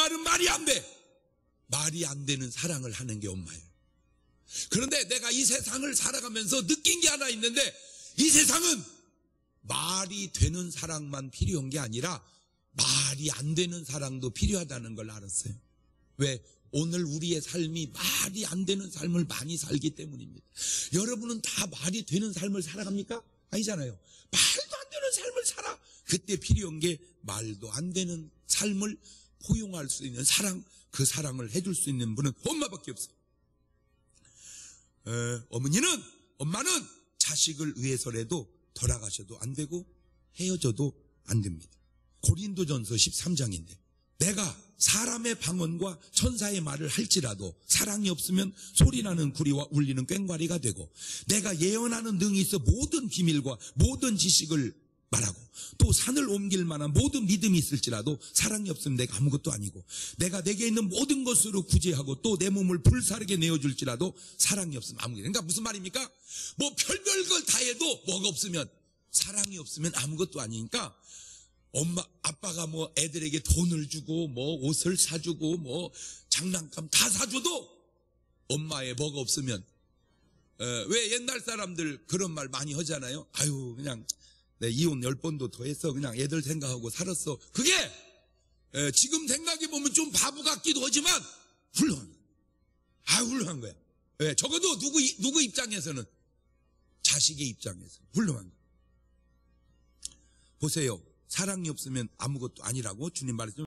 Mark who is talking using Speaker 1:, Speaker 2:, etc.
Speaker 1: 말은 말이 안 돼. 말이 안 되는 사랑을 하는 게 엄마예요. 그런데 내가 이 세상을 살아가면서 느낀 게 하나 있는데, 이 세상은 말이 되는 사랑만 필요한 게 아니라 말이 안 되는 사랑도 필요하다는 걸 알았어요. 왜? 오늘 우리의 삶이 말이 안 되는 삶을 많이 살기 때문입니다. 여러분은 다 말이 되는 삶을 살아갑니까? 아니잖아요. 말도 안 되는 삶을 살아. 그때 필요한 게 말도 안 되는 삶을 포용할 수 있는 사랑, 그 사랑을 해줄 수 있는 분은 엄마밖에 없어요. 엄마는 자식을 위해서라도 돌아가셔도 안 되고 헤어져도 안 됩니다. 고린도전서 13장인데 내가 사람의 방언과 천사의 말을 할지라도 사랑이 없으면 소리나는 구리와 울리는 꽹과리가 되고, 내가 예언하는 능이 있어 모든 비밀과 모든 지식을 말하고 또 산을 옮길 만한 모든 믿음이 있을지라도 사랑이 없으면 내가 아무것도 아니고, 내가 내게 있는 모든 것으로 구제하고 또 내 몸을 불사르게 내어줄지라도 사랑이 없으면 아무것도. 그러니까 무슨 말입니까? 뭐 별별 걸 다 해도 뭐가 없으면, 사랑이 없으면 아무것도 아니니까, 엄마, 아빠가 뭐 애들에게 돈을 주고 뭐 옷을 사주고 뭐 장난감 다 사줘도 엄마의 뭐가 없으면, 왜 옛날 사람들 그런 말 많이 하잖아요. 아유, 그냥 내 이혼 10번도 더 했어. 그냥 애들 생각하고 살았어. 그게 지금 생각해보면 좀 바보 같기도 하지만 훌륭한 거야. 훌륭한 거야. 적어도 누구 입장에서는, 자식의 입장에서 훌륭한 거야. 보세요. 사랑이 없으면 아무것도 아니라고 주님 말씀을